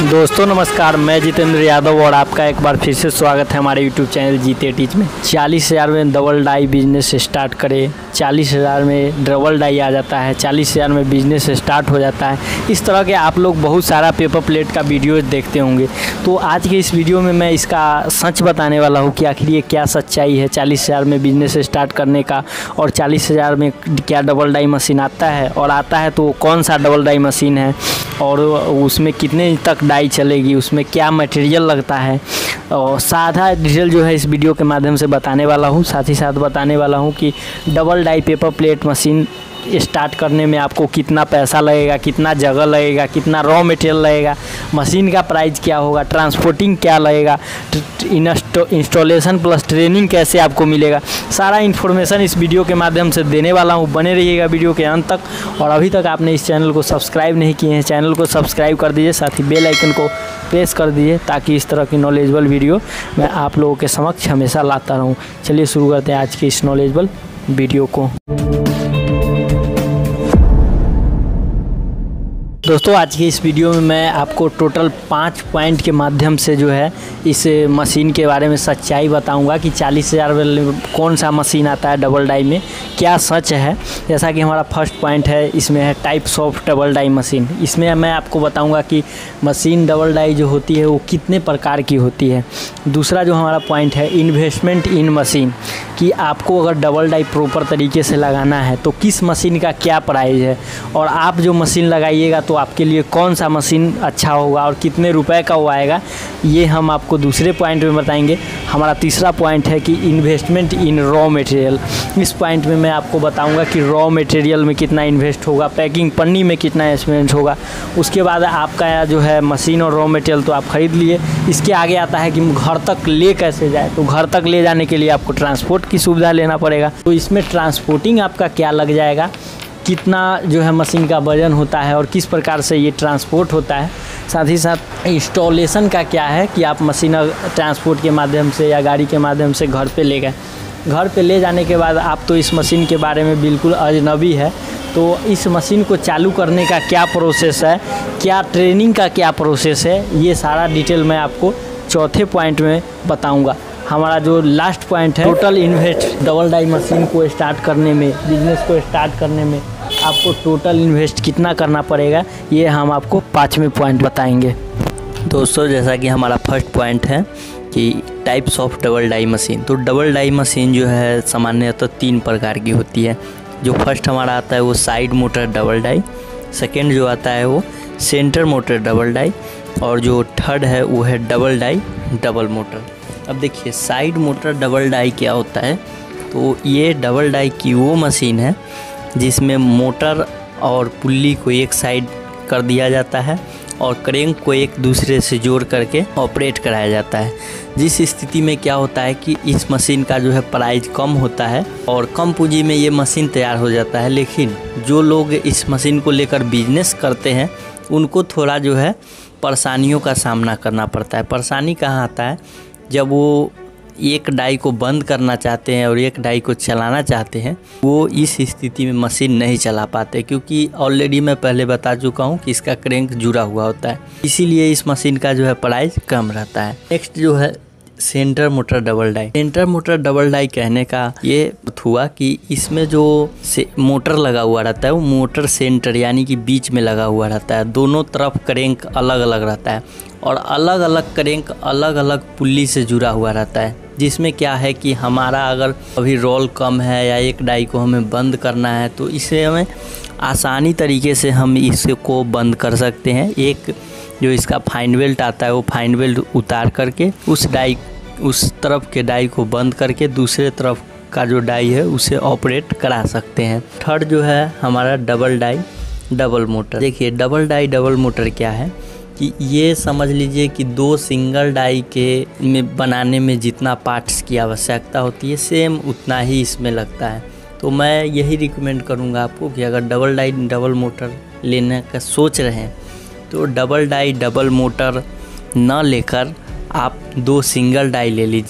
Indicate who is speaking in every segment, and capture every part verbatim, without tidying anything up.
Speaker 1: दोस्तों नमस्कार, मैं जितेंद्र यादव और आपका एक बार फिर से स्वागत है हमारे यूट्यूब चैनल जीते टीच में। चालीस हज़ार में डबल डाई बिजनेस स्टार्ट करें, चालीस हज़ार में डबल डाई आ जाता है, चालीस हज़ार में बिजनेस स्टार्ट हो जाता है। इस तरह के आप लोग बहुत सारा पेपर प्लेट का वीडियो देखते होंगे। तो आज के इस वीडियो में मैं इसका सच बताने वाला हूँ कि आखिर ये क्या सच्चाई है चालीस हज़ार में बिजनेस स्टार्ट करने का, और चालीस हज़ार में क्या डबल डाई मशीन आता है, और आता है तो कौन सा डबल डाई मशीन है, और उसमें कितने तक डाई चलेगी, उसमें क्या मटेरियल लगता है, और साधा डिटेल जो है इस वीडियो के माध्यम से बताने वाला हूँ। साथ ही साथ बताने वाला हूँ कि double die paper plate machine start करने में आपको कितना पैसा लगेगा, कितना जगह लगेगा, कितना रॉ मटेरियल लगेगा, मशीन का प्राइस क्या होगा, ट्रांसपोर्टिंग क्या लगेगा, इंस्टॉलेशन प्लस ट्रेनिंग कैसे आपको मिलेगा, सारा इन्फॉर्मेशन इस वीडियो के माध्यम से देने वाला हूं। बने रहिएगा वीडियो के अंत तक। और अभी तक आपने इस चैनल को सब्सक्राइब नहीं किए हैं, चैनल को सब्सक्राइब कर दीजिए, साथ ही बेल आइकन को प्रेस कर दीजिए ताकि इस तरह की नॉलेजेबल वीडियो मैं आप लोगों के समक्ष हमेशा लाता रहूँ। चलिए शुरू करते हैं आज की इस नॉलेजेबल वीडियो को। दोस्तों आज की इस वीडियो में मैं आपको टोटल पाँच पॉइंट के माध्यम से जो है इस मशीन के बारे में सच्चाई बताऊंगा कि चालीस हज़ार में कौन सा मशीन आता है डबल डाई में, क्या सच है। जैसा कि हमारा फर्स्ट पॉइंट है, इसमें है types of double die machine. इसमें मैं आपको बताऊंगा कि मशीन डबल डाई जो होती है वो कितने प्रकार की होती है। दूसरा जो हमारा पॉइंट है इन्वेस्टमेंट इन मशीन, कि आपको अगर डबल डाई प्रॉपर तरीके से लगाना है तो किस मशीन का क्या प्राइस है, और आप जो मशीन लगाइएगा तो आपके लिए कौन सा मशीन अच्छा होगा और कितने रुपए का वो आएगा, ये हम आपको दूसरे पॉइंट में बताएंगे। हमारा तीसरा पॉइंट है कि इन्वेस्टमेंट इन रॉ मटेरियल। इस पॉइंट में मैं आपको बताऊंगा कि रॉ मटेरियल में कितना इन्वेस्ट होगा, पैकिंग पन्नी में कितना इन्वेस्ट होगा। उसके बाद आपका जो है मशीन और रॉ मटेरियल तो आप खरीद लिए, इसके आगे आता है कि घर तक ले कैसे जाए। तो घर तक ले जाने के लिए आपको ट्रांसपोर्ट की सुविधा लेना पड़ेगा। तो इसमें ट्रांसपोर्टिंग आपका क्या लग जाएगा, कितना जो है मशीन का वजन होता है और किस प्रकार से ये ट्रांसपोर्ट होता है। साथ ही साथ इंस्टॉलेशन का क्या है कि आप मशीन ट्रांसपोर्ट के माध्यम से या गाड़ी के माध्यम से घर पे ले गए, घर पे ले जाने के बाद आप तो इस मशीन के बारे में बिल्कुल अजनबी है। तो इस मशीन को चालू करने का क्या प्रोसेस है, क्या ट्रेनिंग का क्या प्रोसेस है, ये सारा डिटेल मैं आपको चौथे पॉइंट में बताऊँगा। हमारा जो लास्ट पॉइंट है total invest double die machine को स्टार्ट करने में, बिजनेस को स्टार्ट करने में आपको टोटल इन्वेस्ट कितना करना पड़ेगा, ये हम आपको पाँचवें पॉइंट बताएंगे।
Speaker 2: दोस्तों जैसा कि हमारा फर्स्ट पॉइंट है कि types of double die machine, तो डबल डाई मशीन जो है सामान्यतः तो तीन प्रकार की होती है। जो फर्स्ट हमारा आता है वो side motor double die, second जो आता है वो सेंटर मोटर डबल डाई, और जो थर्ड है वो है डबल डाई डबल मोटर। अब देखिए साइड मोटर डबल डाई क्या होता है, तो ये डबल डाई की वो मशीन है जिसमें मोटर और पुल्ली को एक साइड कर दिया जाता है और क्रेंक को एक दूसरे से जोड़ करके ऑपरेट कराया जाता है। जिस स्थिति में क्या होता है कि इस मशीन का जो है प्राइस कम होता है और कम पूंजी में ये मशीन तैयार हो जाता है। लेकिन जो लोग इस मशीन को लेकर बिजनेस करते हैं उनको थोड़ा जो है परेशानियों का सामना करना पड़ता है। परेशानी कहाँ आता है, जब वो एक डाई को बंद करना चाहते हैं और एक डाई को चलाना चाहते हैं, वो इस स्थिति में मशीन नहीं चला पाते, क्योंकि ऑलरेडी मैं पहले बता चुका हूँ कि इसका क्रेंक जुड़ा हुआ होता है, इसीलिए इस मशीन का जो है प्राइस कम रहता है। नेक्स्ट जो है centre motor double die. Centre motor double die कहने का ये हुआ कि इसमें जो मोटर लगा हुआ रहता है वो मोटर सेंटर यानी कि बीच में लगा हुआ रहता है, दोनों तरफ क्रेंक अलग अलग रहता है और अलग अलग क्रेंक अलग अलग पुल्ली से जुड़ा हुआ रहता है। जिसमें क्या है कि हमारा अगर अभी रोल कम है या एक डाई को हमें बंद करना है तो इसे हमें आसानी तरीके से हम इसको बंद कर सकते हैं। एक जो इसका फाइन बेल्ट आता है वो फाइन बेल्ट उतार करके उस डाई उस तरफ के डाई को बंद करके दूसरे तरफ का जो डाई है उसे ऑपरेट करा सकते हैं। थर्ड जो है हमारा डबल डाई डबल मोटर। देखिए डबल डाई डबल मोटर क्या है कि ये समझ लीजिए कि दो सिंगल डाई के में बनाने में जितना पार्ट्स की आवश्यकता होती है सेम उतना ही इसमें लगता है। तो मैं यही रिकमेंड करूँगा आपको कि अगर डबल डाई डबल मोटर लेने का सोच रहे हैं तो डबल डाई डबल मोटर न लेकर आप दो सिंगल डाई ले लीजिए।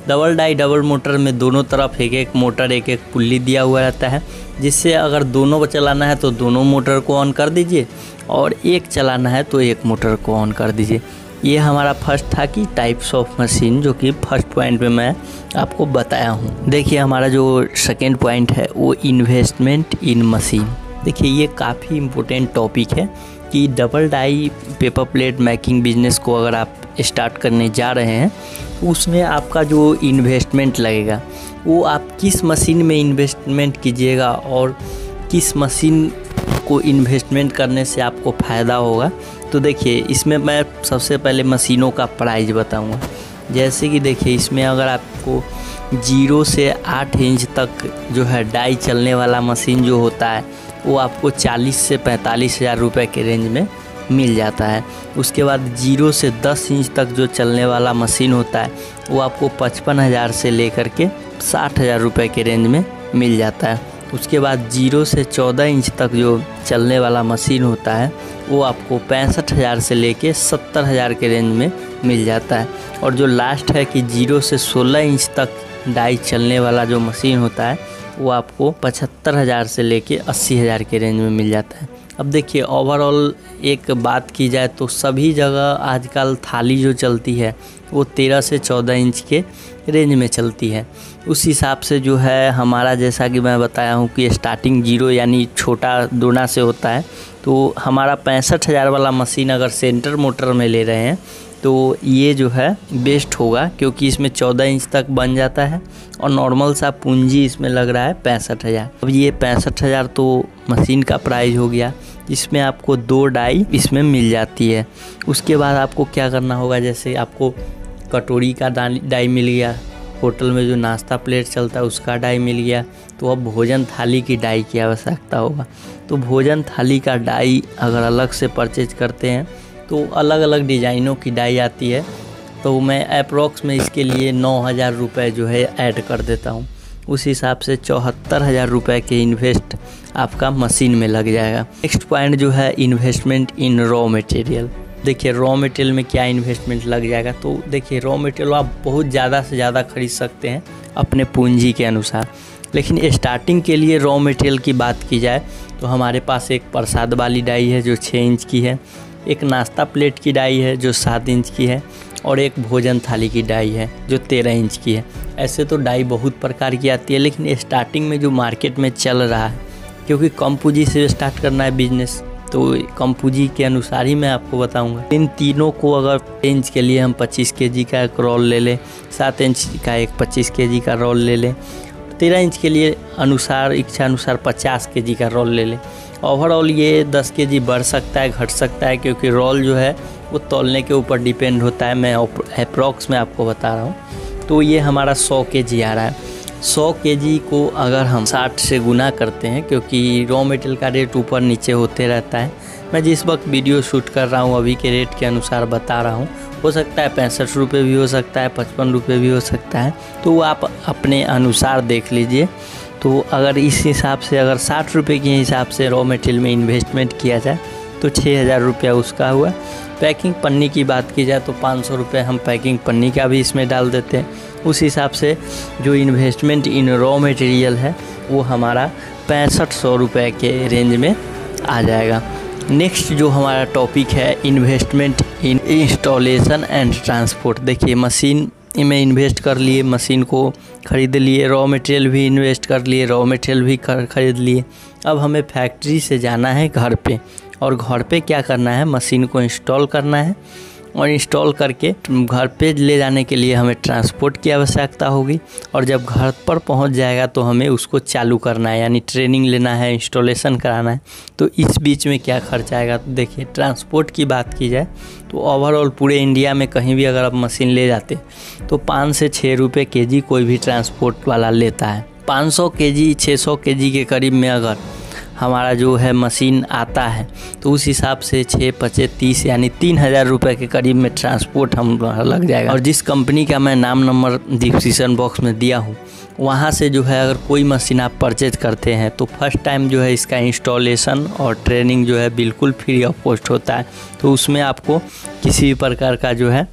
Speaker 2: डबल डाई डबल मोटर में दोनों तरफ एक एक मोटर एक एक पुल्ली दिया हुआ रहता है, जिससे अगर दोनों को चलाना है तो दोनों मोटर को ऑन कर दीजिए और एक चलाना है तो एक मोटर को ऑन कर दीजिए। ये हमारा फर्स्ट था कि टाइप्स ऑफ मशीन, जो कि फर्स्ट पॉइंट में मैं आपको बताया हूँ। देखिए हमारा जो सेकेंड पॉइंट है वो इन्वेस्टमेंट इन मशीन। देखिए ये काफ़ी इम्पोर्टेंट टॉपिक है कि double die paper plate making business को अगर आप स्टार्ट करने जा रहे हैं तो उसमें आपका जो इन्वेस्टमेंट लगेगा वो आप किस मशीन में इन्वेस्टमेंट कीजिएगा और किस मशीन को इन्वेस्टमेंट करने से आपको फ़ायदा होगा। तो देखिए इसमें मैं सबसे पहले मशीनों का प्राइस बताऊंगा। जैसे कि देखिए इसमें अगर आपको जीरो से आठ इंच तक जो है डाई चलने वाला मशीन जो होता है वो आपको चालीस से पैंतालीस हज़ार रुपये के रेंज में मिल जाता है। उसके बाद जीरो से दस इंच तक जो चलने वाला मशीन होता है वो आपको पचपन हज़ार से लेकर के साठ हज़ार रुपये के रेंज में मिल जाता है। उसके बाद जीरो से चौदह इंच तक जो चलने वाला मशीन होता है वो आपको पैंसठ हज़ार से लेके सत्तर हज़ार के रेंज में मिल जाता है। और जो लास्ट है कि जीरो से सोलह इंच तक डाई चलने वाला जो मशीन होता है वो आपको पचहत्तर हज़ार से लेके अस्सी हज़ार के रेंज में मिल जाता है। अब देखिए ओवरऑल एक बात की जाए तो सभी जगह आजकल थाली जो चलती है वो तेरह से चौदह इंच के रेंज में चलती है। उस हिसाब से जो है हमारा, जैसा कि मैं बताया हूँ कि स्टार्टिंग जीरो यानी छोटा दोना से होता है, तो हमारा पैंसठ हज़ार वाला मशीन अगर सेंटर मोटर में ले रहे हैं तो ये जो है बेस्ट होगा, क्योंकि इसमें चौदह इंच तक बन जाता है और नॉर्मल सा पूंजी इसमें लग रहा है पैंसठ हज़ार। अब ये पैंसठ हज़ार तो मशीन का प्राइस हो गया, इसमें आपको दो डाई इसमें मिल जाती है। उसके बाद आपको क्या करना होगा, जैसे आपको कटोरी का डाई मिल गया, होटल में जो नाश्ता प्लेट चलता है उसका डाई मिल गया, तो अब भोजन थाली की डाई की आवश्यकता होगा। तो भोजन थाली का डाई अगर अलग से परचेज करते हैं तो अलग अलग डिज़ाइनों की डाई आती है, तो मैं अप्रॉक्स में इसके लिए नौ हज़ार रुपये जो है ऐड कर देता हूँ। उस हिसाब से चौहत्तर हज़ार रुपये के इन्वेस्ट आपका मशीन में लग जाएगा। नेक्स्ट पॉइंट जो है इन्वेस्टमेंट इन रॉ मटेरियल। देखिए रॉ मटेरियल में क्या इन्वेस्टमेंट लग जाएगा, तो देखिए रॉ मटेरियल आप बहुत ज़्यादा से ज़्यादा खरीद सकते हैं अपने पूंजी के अनुसार, लेकिन स्टार्टिंग के लिए रॉ मटेरियल की बात की जाए तो हमारे पास एक प्रसाद वाली डाई है जो छः इंच की है, एक नाश्ता प्लेट की डाई है जो सात इंच की है और एक भोजन थाली की डाई है जो तेरह इंच की है। ऐसे तो डाई बहुत प्रकार की आती है, लेकिन स्टार्टिंग में जो मार्केट में चल रहा है, क्योंकि कम पूंजी से स्टार्ट करना है बिजनेस, तो कम पूंजी के अनुसार ही मैं आपको बताऊंगा। इन तीनों को अगर इंच के लिए हम पच्चीस केजी का एक रोल ले लें, सात इंच का एक पच्चीस केजी का रोल ले लें, तेरह इंच के लिए अनुसार इच्छा अनुसार पचास केजी का रोल ले लें। ओवरऑल ये दस केजी बढ़ सकता है, घट सकता है, क्योंकि रोल जो है वो तौलने के ऊपर डिपेंड होता है। मैं अप्रॉक्स में आपको बता रहा हूँ। तो ये हमारा सौ केजी आ रहा है। सौ केजी को अगर हम साठ से गुना करते हैं, क्योंकि रॉ मटेरियल का रेट ऊपर नीचे होते रहता है, मैं जिस वक्त वीडियो शूट कर रहा हूँ अभी के रेट के अनुसार बता रहा हूँ, हो सकता है पैंसठ रुपये भी हो सकता है, पचपन रुपये भी हो सकता है, तो वो आप अपने अनुसार देख लीजिए। तो अगर इस हिसाब से अगर साठ रुपये के हिसाब से रॉ मटेरियल में इन्वेस्टमेंट किया जाए तो छः हज़ार रुपया उसका हुआ। पैकिंग पन्नी की बात की जाए तो पाँच सौ रुपये हम पैकिंग पन्नी का भी इसमें डाल देते हैं। उस हिसाब से जो इन्वेस्टमेंट इन रॉ मटेरियल है वो हमारा पैंसठ सौ रुपये के रेंज में आ जाएगा। नेक्स्ट जो हमारा टॉपिक है investment in installation and transport. देखिए मशीन में इन्वेस्ट कर लिए, मशीन को ख़रीद लिए, रॉ मटेरियल भी इन्वेस्ट कर लिए, रॉ मटेरियल भी ख़रीद लिए। अब हमें फैक्ट्री से जाना है घर पे, और घर पे क्या करना है, मशीन को इंस्टॉल करना है, और इंस्टॉल करके घर पे ले जाने के लिए हमें ट्रांसपोर्ट की आवश्यकता होगी। और जब घर पर पहुंच जाएगा तो हमें उसको चालू करना है, यानी ट्रेनिंग लेना है, इंस्टॉलेशन कराना है। तो इस बीच में क्या खर्च आएगा, तो देखिए ट्रांसपोर्ट की बात की जाए तो ओवरऑल पूरे इंडिया में कहीं भी अगर आप मशीन ले जाते तो पाँच से छः रुपये के जी कोई भी ट्रांसपोर्ट वाला लेता है। पाँच सौ के जी छः सौ के जी के करीब में अगर हमारा जो है मशीन आता है तो उस हिसाब से छः पचे तीस यानी तीन हज़ार रुपये के करीब में ट्रांसपोर्ट हम लग जाएगा। और जिस कंपनी का मैं नाम नंबर डिस्क्रिप्शन बॉक्स में दिया हूँ वहाँ से जो है अगर कोई मशीन आप परचेज करते हैं तो फर्स्ट टाइम जो है इसका इंस्टॉलेशन और ट्रेनिंग जो है बिल्कुल फ्री ऑफ कॉस्ट होता है। तो उसमें आपको किसी भी प्रकार का जो है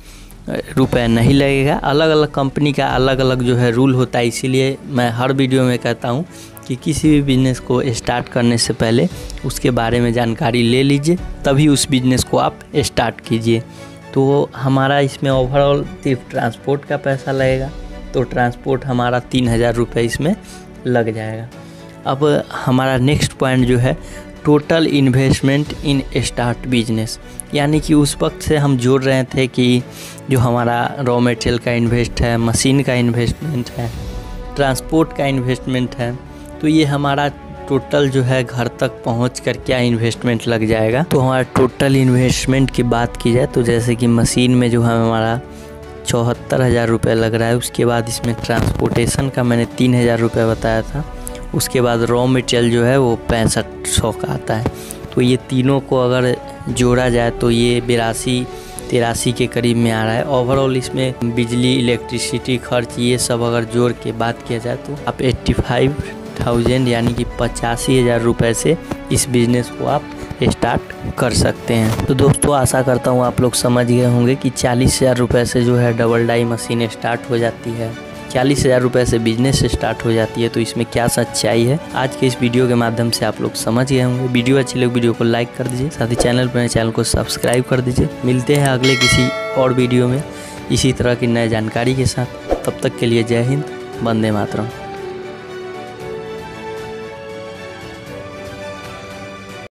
Speaker 2: रुपए नहीं लगेगा। अलग अलग कंपनी का अलग अलग जो है रूल होता है, इसीलिए मैं हर वीडियो में कहता हूँ कि किसी भी बिज़नेस को स्टार्ट करने से पहले उसके बारे में जानकारी ले लीजिए, तभी उस बिज़नेस को आप स्टार्ट कीजिए। तो हमारा इसमें ओवरऑल सिर्फ ट्रांसपोर्ट का पैसा लगेगा, तो ट्रांसपोर्ट हमारा तीन हज़ार रुपये इसमें लग जाएगा। अब हमारा नेक्स्ट पॉइंट जो है total investment in start business, यानी कि उस वक्त से हम जोड़ रहे थे कि जो हमारा रॉ मटेरियल का इन्वेस्ट है, मशीन का इन्वेस्टमेंट है, ट्रांसपोर्ट का इन्वेस्टमेंट है, तो ये हमारा टोटल जो है घर तक पहुंच कर क्या इन्वेस्टमेंट लग जाएगा। तो हमारा टोटल इन्वेस्टमेंट की बात की जाए तो जैसे कि मशीन में जो है हमारा चौहत्तर हज़ार रुपये लग रहा है, उसके बाद इसमें ट्रांसपोर्टेशन का मैंने तीन हज़ार रुपये बताया था, उसके बाद रॉ मटेरियल जो है वो पैंसठ सौ का आता है। तो ये तीनों को अगर जोड़ा जाए तो ये बिरासी तिरासी के करीब में आ रहा है। ओवरऑल इसमें बिजली, इलेक्ट्रिसिटी खर्च ये सब अगर जोड़ के बात किया जाए तो आप एट्टी फाइव थाउजेंड यानी कि पचासी हज़ार रुपये से इस बिज़नेस को आप स्टार्ट कर सकते हैं। तो दोस्तों आशा करता हूँ आप लोग समझ गए होंगे कि चालीस हज़ार रुपये से जो है डबल डाई मशीन स्टार्ट हो जाती है, चालीस हज़ार रुपये से बिजनेस स्टार्ट हो जाती है। तो इसमें क्या सच्चाई है आज के इस वीडियो के माध्यम से आप लोग समझ गए होंगे। वीडियो अच्छी लगे वीडियो को लाइक कर दीजिए, साथ ही चैनल पर चैनल को सब्सक्राइब कर दीजिए। मिलते हैं अगले किसी और वीडियो में इसी तरह की नई जानकारी के साथ। तब तक के लिए जय हिंद, वंदे मातरम।